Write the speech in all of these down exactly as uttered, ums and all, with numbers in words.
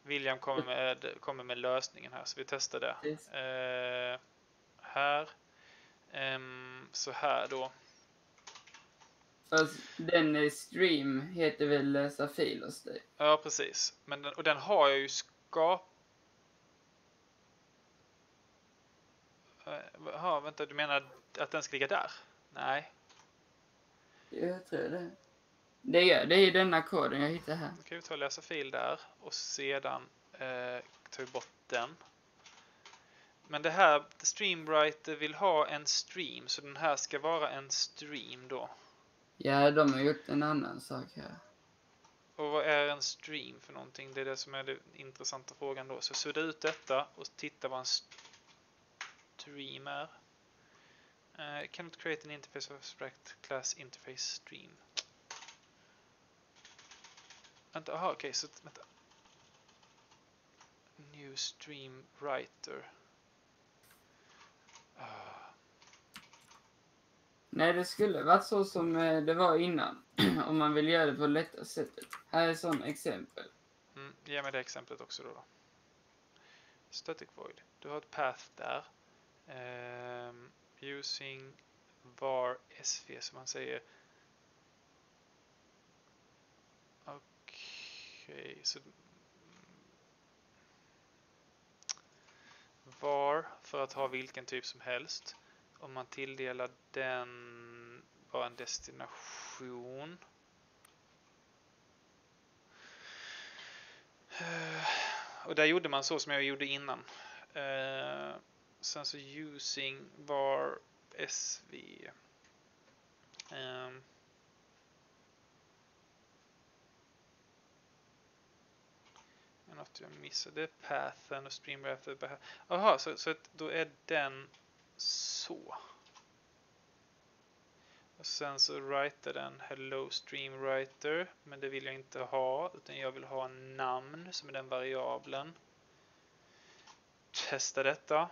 William kommer med, kommer med lösningen här, så vi testar det. Eh, här. Um, så här då. Fast den stream heter väl läsa filer stil? Ja, precis. Men den, och den har jag ju skapat. Jaha, vänta, du menar att den ska ligga där? Nej. Jag tror det. Det är, det är denna koden jag hittar här. Då kan vi ta och läsa fil där och sedan eh, tar vi bort den. Men det här, Streamwriter vill ha en stream, så den här ska vara en stream då. Ja, de har gjort en annan sak här. Och vad är en stream för någonting? Det är det som är den intressanta frågan då. Så sudda ut detta och titta vad en stream är. Uh, cannot create an interface of abstract class interface stream. Vänta, aha, okej, okay, så vänta. New stream writer. Uh. Nej, det skulle varit så som det var innan. Om man vill göra det på lätta sättet. Här är ett sådant exempel. Mm, ge mig det exemplet också då. då. Static void. Du har ett path där. Um, using var sv som man säger. Okej, okay, så var för att ha vilken typ som helst. Om man tilldelar den bara en destination. Uh, och där gjorde man så som jag gjorde innan. Uh, sen så using var sv. Um, något jag missade. Pathen och Streamwriter. Jaha, så, så då är den så. Och sen så writer den hello Streamwriter. Men det vill jag inte ha. Utan jag vill ha en namn som är den variablen. Testa detta.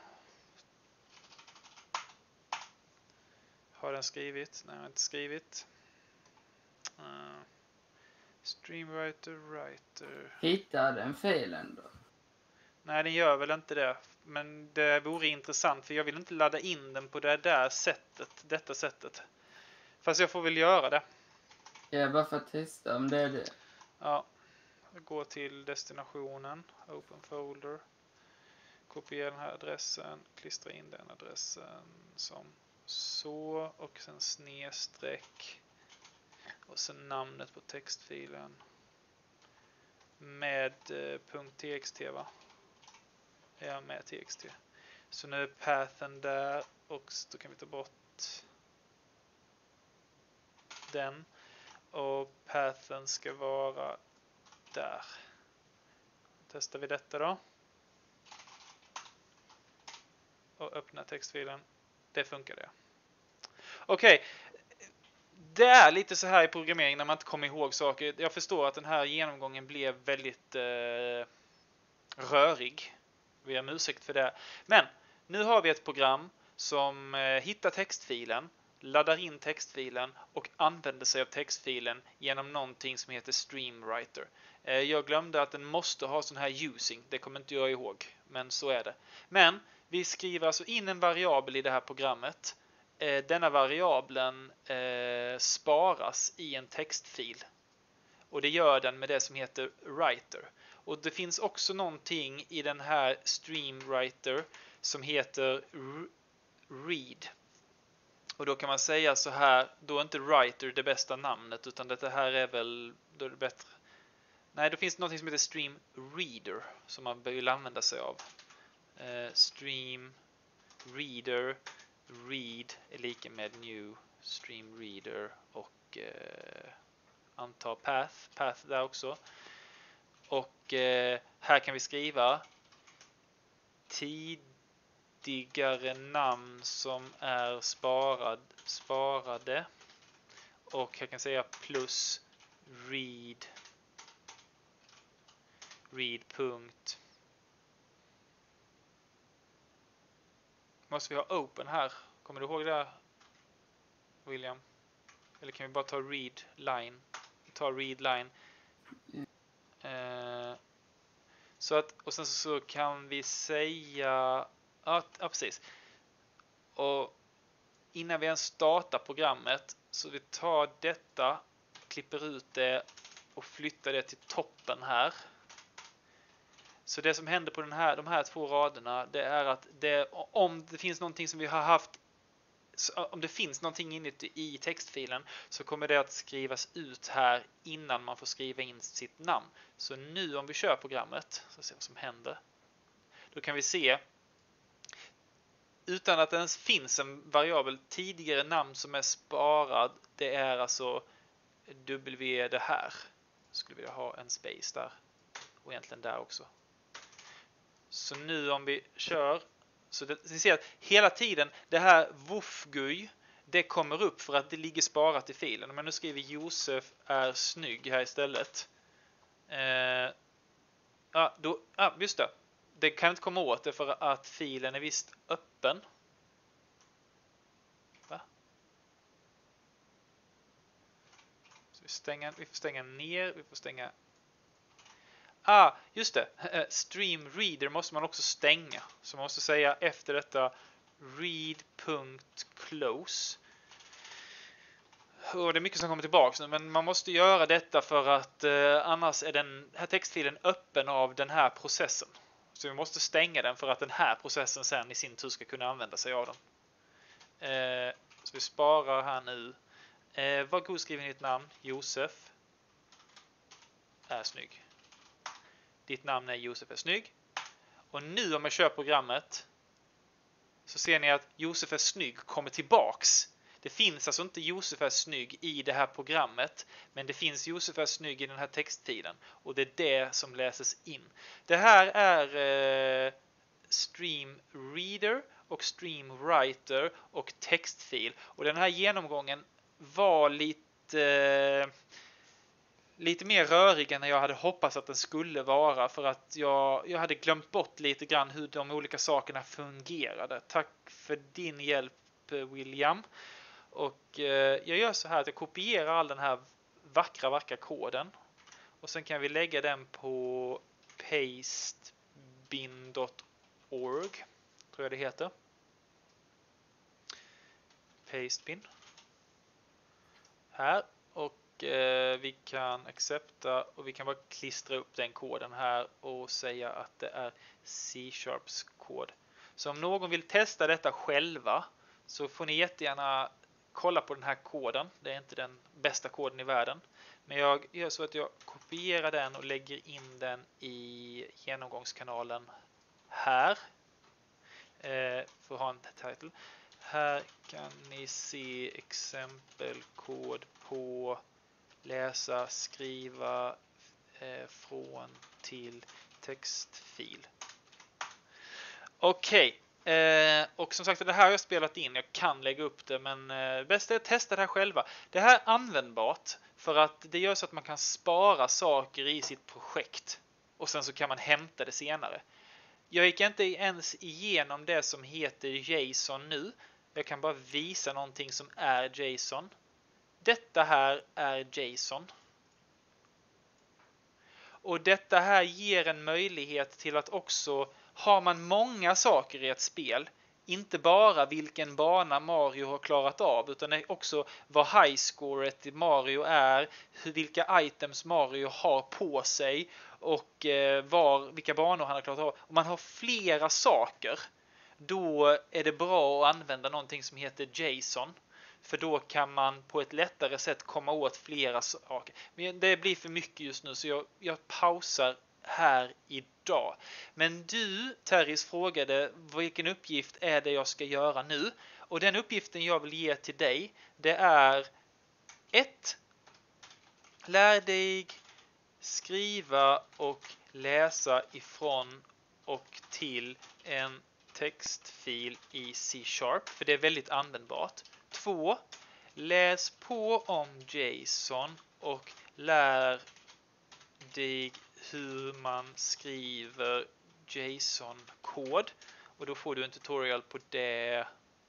Har den skrivit? Nej, jag har inte skrivit. Uh, Streamwriter, writer. Hittar den filen då? Nej, den gör väl inte det. Men det vore intressant, för jag vill inte ladda in den på det där sättet, detta sättet. Fast jag får väl göra det. Ja, bara för att testa om det är det. Ja, gå till destinationen, open folder. Kopiera den här adressen, klistra in den adressen som så och sen snedstreck. Och sen namnet på textfilen. Med eh, .txt va? Ja, med txt. Så nu är pathen där och då kan vi ta bort den. Och pathen ska vara där. Testar vi detta då. Och öppna textfilen. Det funkar det. Okej. Okay. Det är lite så här i programmering när man inte kommer ihåg saker. Jag förstår att den här genomgången blev väldigt eh, rörig. Vi har ursäkt för det. Men nu har vi ett program som eh, hittar textfilen, laddar in textfilen och använder sig av textfilen genom någonting som heter Streamwriter. Eh, jag glömde att den måste ha sån här using. Det kommer inte jag ihåg, men så är det. Men vi skriver alltså in en variabel i det här programmet. Eh, denna variabeln eh, sparas i en textfil. Och det gör den med det som heter writer. Och det finns också någonting i den här Streamwriter som heter read. Och då kan man säga så här, då är inte writer det bästa namnet, utan det här är väl, då är det bättre. Nej, då finns det någonting som heter stream reader som man vill använda sig av. Eh, stream reader read är lika med new stream reader och eh, anta path, path där också. Och eh, här kan vi skriva tidigare namn som är sparad, sparade. Och jag kan säga plus read read punkt. Måste vi ha open här? Kommer du ihåg det, William? Eller kan vi bara ta read line? Ta read line. Eh, Så att, och sen så kan vi säga, ja, ja precis. Och innan vi ens startar programmet så vi tar detta, klipper ut det och flyttar det till toppen här. Så det som händer på den här, de här två raderna, det är att det, om det finns någonting som vi har haft, om det finns någonting inuti i textfilen så kommer det att skrivas ut här innan man får skriva in sitt namn. Så nu om vi kör programmet, så ser vi vad som händer. Då kan vi se, utan att det ens finns en variabel, tidigare namn som är sparad, det är alltså W det här. Skulle vilja ha en space där och egentligen där också. Så nu om vi kör, så det, ni ser att hela tiden det här Wolfguy, det kommer upp för att det ligger sparat i filen. Om jag nu skriver Josef är snygg här istället. Eh, ja, då, ja, just det. Det kan inte komma åt det för att filen är visst öppen. Va? Så vi, stänger, vi får stänga ner, vi får stänga. Ah, just det. Stream reader måste man också stänga. Så man måste säga efter detta read.close. Och det är mycket som kommer tillbaka nu, men man måste göra detta för att eh, annars är den här textfilen öppen av den här processen. Så vi måste stänga den för att den här processen sen i sin tur ska kunna använda sig av den. Eh, så vi sparar här nu. Eh, var god, skriver ditt namn. Josef är snygg. Ditt namn är Josef är snygg. Och nu om jag kör programmet så ser ni att Josef är snygg kommer tillbaks. Det finns alltså inte Josef är snygg i det här programmet, men det finns Josef är snygg i den här textfilen. Och det är det som läses in. Det här är eh, Stream Reader och Stream Writer och textfil. Och den här genomgången var lite... Eh, lite mer rörig än jag hade hoppats att den skulle vara, för att jag, jag hade glömt bort lite grann hur de olika sakerna fungerade. Tack för din hjälp, William. Och eh, jag gör så här att jag kopierar all den här vackra, vackra koden. Och sen kan vi lägga den på pastebin dot org, tror jag det heter. Pastebin. Här. Och vi kan accepta och vi kan bara klistra upp den koden här och säga att det är C-sharps kod. Så om någon vill testa detta själva så får ni jättegärna kolla på den här koden. Det är inte den bästa koden i världen. Men jag gör så att jag kopierar den och lägger in den i genomgångskanalen här. För att ha en title. Här kan ni se exempelkod på läsa, skriva eh, från till textfil. Okej. Okay. Eh, och som sagt, det här har jag spelat in. Jag kan lägga upp det, men eh, bäst är att testa det här själva. Det här är användbart för att det gör så att man kan spara saker i sitt projekt. Och sen så kan man hämta det senare. Jag gick inte ens igenom det som heter JSON nu. Jag kan bara visa någonting som är JSON. Detta här är JSON. Och detta här ger en möjlighet till att också, har man många saker i ett spel, inte bara vilken bana Mario har klarat av, utan också vad highscoret i Mario är, vilka items Mario har på sig och var, vilka banor han har klarat av. Om man har flera saker, då är det bra att använda någonting som heter JSON. För då kan man på ett lättare sätt komma åt flera saker. Men det blir för mycket just nu så jag, jag pausar här idag. Men du, Terris, frågade vilken uppgift är det jag ska göra nu. Och den uppgiften jag vill ge till dig, det är ett. Lär dig skriva och läsa ifrån och till en textfil i C-sharp. För det är väldigt användbart. Två. Läs på om JSON och lär dig hur man skriver JSON-kod. Och då får du en tutorial på det.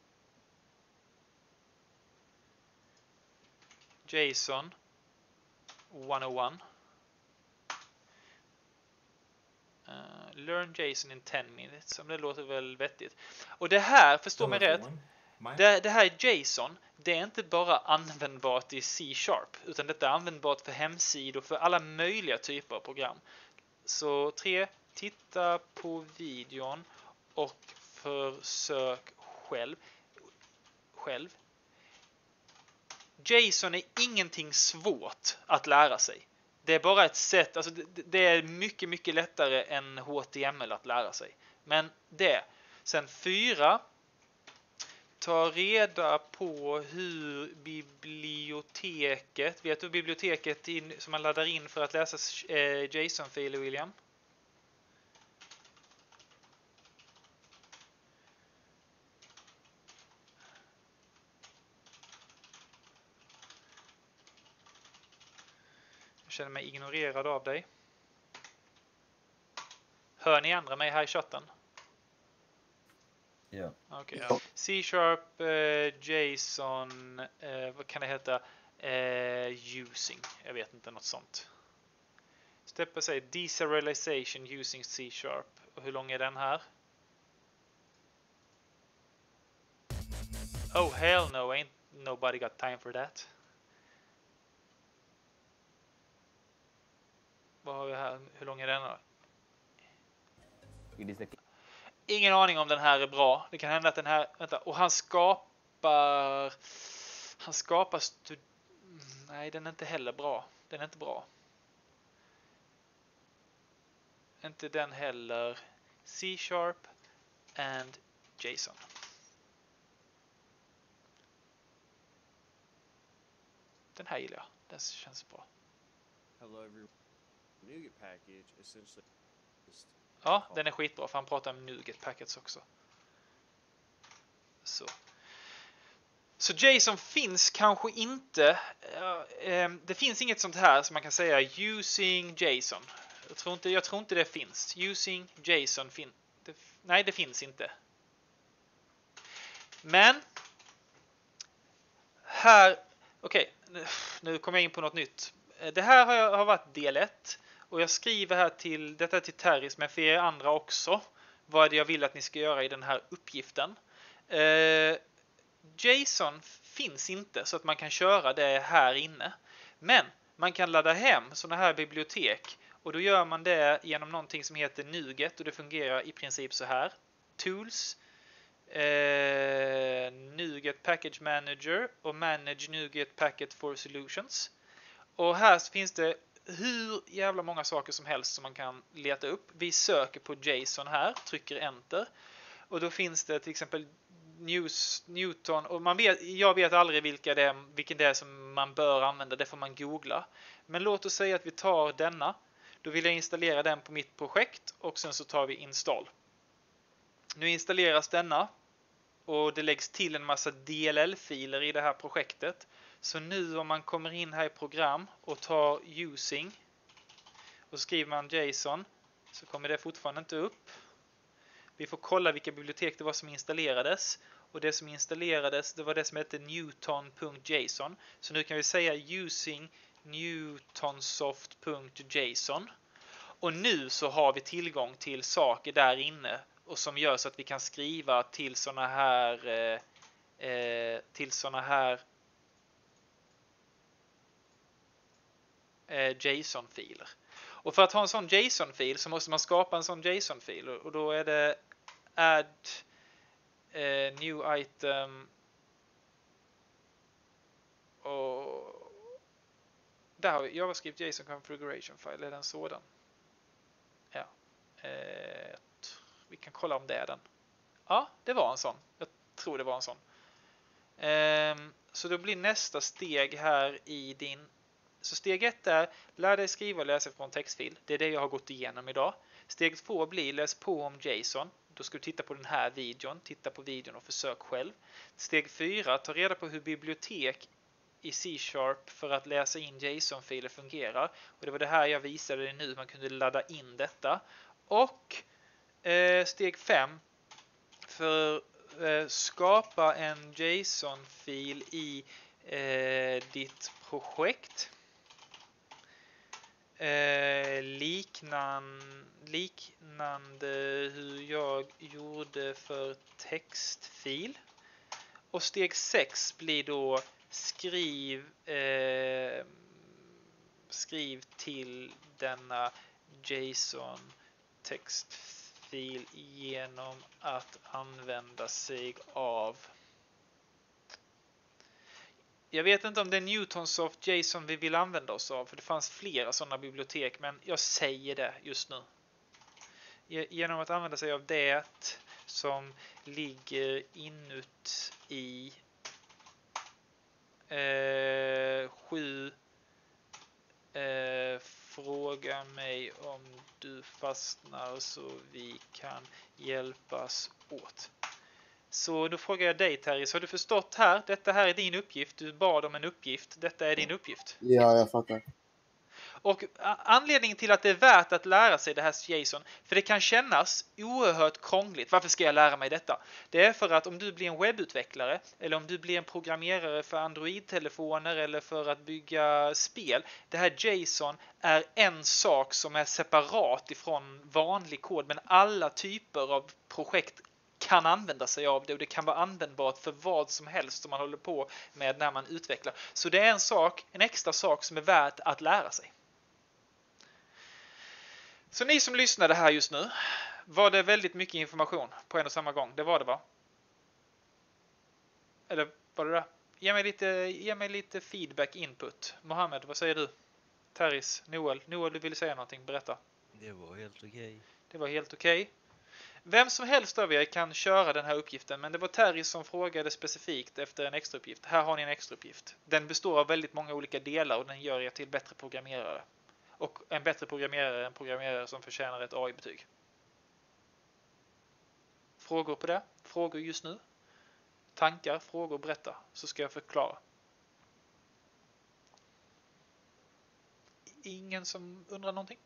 JSON etthundraett. Uh, Learn JSON in ten minutes. Som det låter väl vettigt. Och det här, förstå mig rätt. Det, det här JSON, det är inte bara användbart i C-sharp. Utan detta är användbart för hemsidor, för alla möjliga typer av program. Så tre, titta på videon och försök själv. Själv. JSON är ingenting svårt att lära sig. Det är bara ett sätt, alltså det, det är mycket, mycket lättare än H T M L att lära sig. Men det. Sen fyra, ta reda på hur biblioteket, vet du biblioteket in, som man laddar in för att läsa eh, JSON-filer, William? Jag känner mig ignorerad av dig. Hör ni andra mig här i chatten? Ja. Okej. Okay. C-sharp, eh, JSON, eh, vad kan det heta? Eh, using. Jag vet inte, något sånt. Steppa säger deserialization using C-sharp. Och hur lång är den här? Oh hell no, ain't nobody got time for that. Vad har vi här? Hur lång är den då? Ingen aning om den här är bra. Det kan hända att den här... Vänta. Och han skapar... Han skapar... Stud... Nej, den är inte heller bra. Den är inte bra. Inte den heller. C-sharp and JSON. Den här gillar jag. Den känns bra. Hello everyone. NuGet package essentially. Ja, den är skitbra för han pratar om NuGet packets också. Så. Så JSON finns kanske inte. Det finns inget sånt här som man kan säga using JSON. Jag tror inte, jag tror inte det finns. Using JSON fin det, nej, det finns inte. Men här, okej, okay, nu kommer jag in på något nytt. Det här har, jag, har varit del ett. Och jag skriver här till, detta till Terris, men för er andra också, vad är det jag vill att ni ska göra i den här uppgiften. Eh, JSON finns inte så att man kan köra det här inne. Men man kan ladda hem sådana här bibliotek. Och då gör man det genom någonting som heter NuGet. Och det fungerar i princip så här. Tools, eh, NuGet Package Manager och Manage NuGet Packet for Solutions. Och här finns det hur jävla många saker som helst som man kan leta upp. Vi söker på JSON här, trycker enter. Och då finns det till exempel News, Newton. Och man vet, jag vet aldrig vilka det är, vilken det är som man bör använda. Det får man googla. Men låt oss säga att vi tar denna. Då vill jag installera den på mitt projekt. Och sen så tar vi install. Nu installeras denna. Och det läggs till en massa D L L-filer i det här projektet. Så nu om man kommer in här i program och tar using och skriver man JSON så kommer det fortfarande inte upp. Vi får kolla vilka bibliotek det var som installerades. Och det som installerades, det var det som hette newton.json. Så nu kan vi säga using newtonsoft.json. Och nu så har vi tillgång till saker där inne och som gör så att vi kan skriva till såna här eh, till såna här JSON-filer. Och för att ha en sån JSON-fil så måste man skapa en sån JSON-fil. Och då är det add eh, new item och där har vi JavaScript JSON configuration file. Är den sådan? Ja. Eh, vi kan kolla om det är den. Ja, det var en sån. Jag tror det var en sån. Eh, så då blir nästa steg här i din. Så steg ett är lär dig skriva och läsa från textfil. Det är det jag har gått igenom idag. Steg två blir läs på om JSON. Då ska du titta på den här videon. Titta på videon och försök själv. Steg fyra, ta reda på hur bibliotek i C-sharp för att läsa in JSON-filer fungerar. Och det var det här jag visade dig nu. Man kunde ladda in detta. Och eh, steg fem, för eh, skapa en JSON-fil i eh, ditt projekt. Eh, liknan, liknande liknande hur jag gjorde för textfil. Och steg sex blir då skriv eh, skriv till denna JSON textfil genom att använda sig av. Jag vet inte om det är Newtonsoft JSON vi vill använda oss av, för det fanns flera sådana bibliotek, men jag säger det just nu. Genom att använda sig av det som ligger inuti eh, sju eh, fråga mig om du fastnar så vi kan hjälpas åt. Så då frågar jag dig, Terry, så har du förstått här? Detta här är din uppgift. Du bad om en uppgift. Detta är din uppgift. Ja, jag fattar. Och anledningen till att det är värt att lära sig det här JSON, för det kan kännas oerhört krångligt. Varför ska jag lära mig detta? Det är för att om du blir en webbutvecklare eller om du blir en programmerare för Android-telefoner eller för att bygga spel. Det här JSON är en sak som är separat ifrån vanlig kod, men alla typer av projekt kan använda sig av det, och det kan vara användbart för vad som helst som man håller på med när man utvecklar. Så det är en sak, en extra sak som är värt att lära sig. Så ni som lyssnade här just nu, var det väldigt mycket information på en och samma gång? Det var det, va? Eller var det det? Ge mig lite, ge mig lite feedback, input. Mohammed, vad säger du? Terris, Noel. Noel, du ville säga någonting, berätta. Det var helt okej. Det var helt okej. Vem som helst av er kan köra den här uppgiften, men det var Terry som frågade specifikt efter en extra uppgift. Här har ni en extra uppgift. Den består av väldigt många olika delar och den gör er till bättre programmerare. Och en bättre programmerare är en programmerare som förtjänar ett A I-betyg. Frågor på det? Frågor just nu? Tankar, frågor, berätta, så ska jag förklara. Ingen som undrar någonting?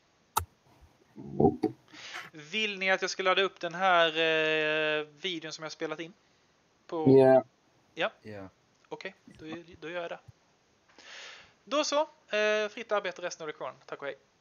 Vill ni att jag ska ladda upp den här eh, videon som jag spelat in? På... Ja. Ja, Ja. okej, okay, då, då gör jag det. Då så, eh, fritt arbete resten av lektionen. Tack och hej.